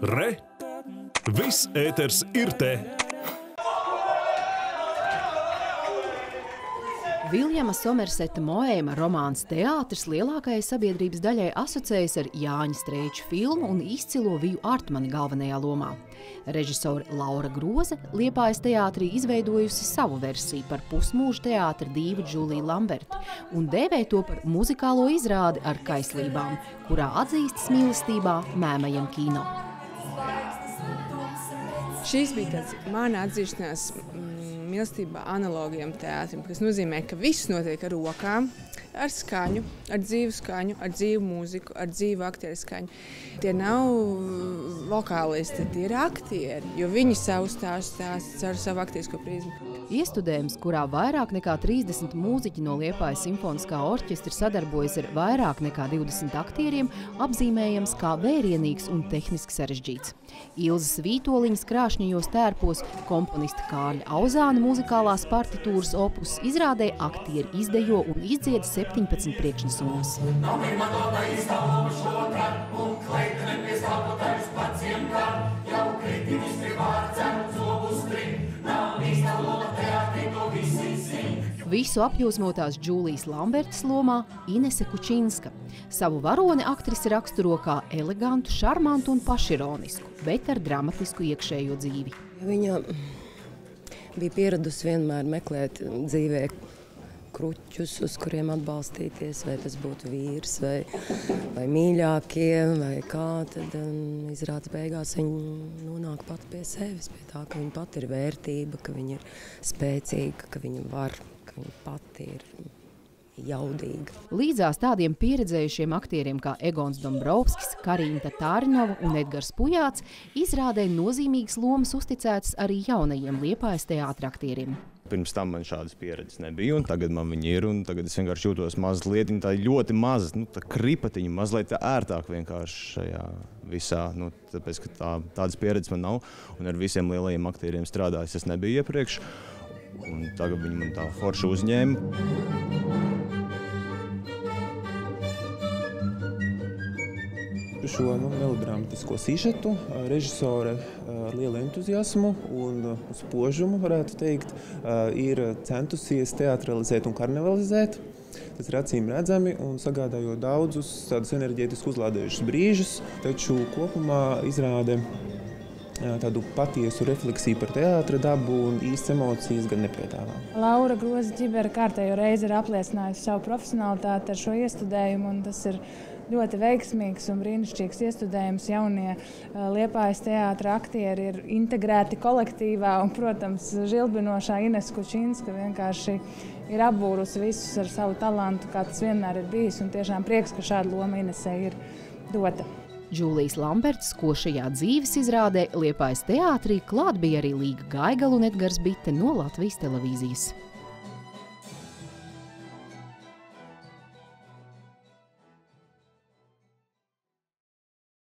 Re! Viss ēters ir te! Viljama Somerseta Moēma romāns Teātris lielākajai sabiedrības daļai asociējas ar Jāņa Streiča filmu un izcilo Viju Artmani galvenajā lomā. Režisore Laura Groze Liepājas teātrī izveidojusi savu versiju par pusmūža teātra dīvu Džuliju Lamberti un dēvē to par muzikālo izrādi ar kaislībām, kurā atzīstas mīlestībā mēmajam kino. Šīs bija tāds mana atzīšanās mīlestībā analogiem teātrim, kas nozīmē, ka viss notiek ar rokām, ar skaņu, ar dzīvu skaņu, ar dzīvu mūziku, ar dzīvu aktieru skaņu. Tie nav vokālisti, tie ir aktieri, jo viņi savu stāstu stāsta ar savu aktierisko prizmu. Iestudējums, kurā vairāk nekā 30 mūziķi no Liepājas simfoniskā orķestra sadarbojas ar vairāk nekā 20 aktieriem, apzīmējams kā vērienīgs un tehniski sarežģīts. Ilzas Vītoliņas krāšņajos tērpos, komponista Kārļa Auzāna muzikālās partitūras opus izrādē aktieri izdejo un izdzied 17 priekšnesumus. Visu apjūsmotās Džulijas Lambertas lomā Inese Kučinska. Savu varoni aktrise raksturo kā elegantu, šarmantu un pašironisku, bet ar dramatisku iekšējo dzīvi. Viņa bija pieradusi vienmēr meklēt dzīvē kruķus, uz kuriem atbalstīties, vai tas būtu vīrs, vai mīļākie, vai kā. Tad izrādes beigās viņa nonāk pati pie sevis, pie tā, ka viņa pati ir vērtība, ka viņa ir spēcīga, ka viņa var, ka viņa pati ir jaudīga. Līdzās tādiem pieredzējušiem aktieriem kā Egons Dombrovskis, Karina Tatārinova un Edgars Pujāts izrādē nozīmīgas lomas uzticētas arī jaunajiem Liepājas teātra aktieriem. Pirms tam man šādas pieredzes nebija, un tagad man viņi ir, un tagad es vienkārši jūtos mazliet, tā ļoti maza, tā kripatiņa, mazliet ērtāk vienkārši šajā visā, tāpēc, ka tādas pieredzes man nav, un ar visiem lielajiem aktieriem strādājis es nebiju iepriekš, un tagad viņi man tā forši uzņēma. Šo melodramatisko sižetu režisore ar lielu entuziasmu un spožumu, varētu teikt, ir centusies teatralizēt un karnevalizēt. Tas ir acīm redzami un sagādājot daudzus tādus enerģētiski uzlādējušus brīžus, taču kopumā izrāda tādu patiesu refleksiju par teātra dabu un īstas emocijas gan nepiedāvā. Laura Groze ģibera kārtējo reizi ir apliecinājusi savu profesionalitāti ar šo iestudējumu, un tas ir ļoti veiksmīgs un brīnišķīgs iestudējums. Jaunie Liepājas teātra aktieri ir integrēti kolektīvā un, protams, žilbinošā Inese Kučinska vienkārši ir apbūrusi visus ar savu talantu, kā tas vienmēr ir bijis, un tiešām prieks, ka šāda loma Inesei ir dota. Džulijas Lambertas košajā dzīves izrādē Liepājas teātrī klāt bija arī Līga Gaigala un Edgars Bite no Latvijas televīzijas.